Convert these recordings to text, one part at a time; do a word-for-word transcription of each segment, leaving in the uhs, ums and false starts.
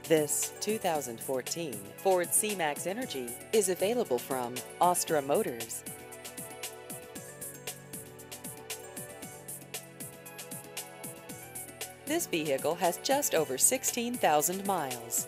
This two thousand fourteen Ford C-Max Energy is available from Astra Motors. This vehicle has just over sixteen thousand miles.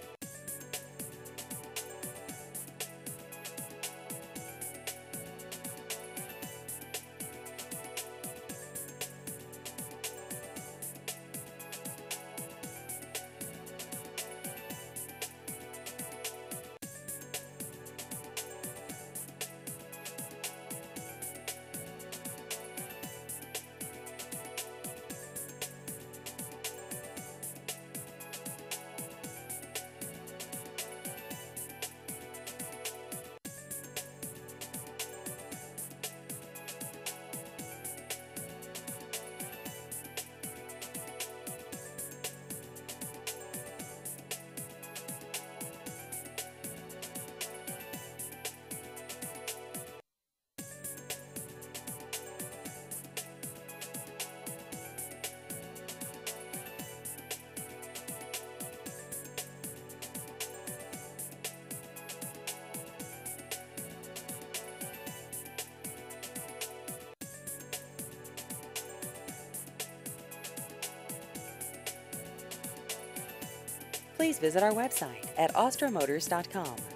Please visit our website at astra motors dot com.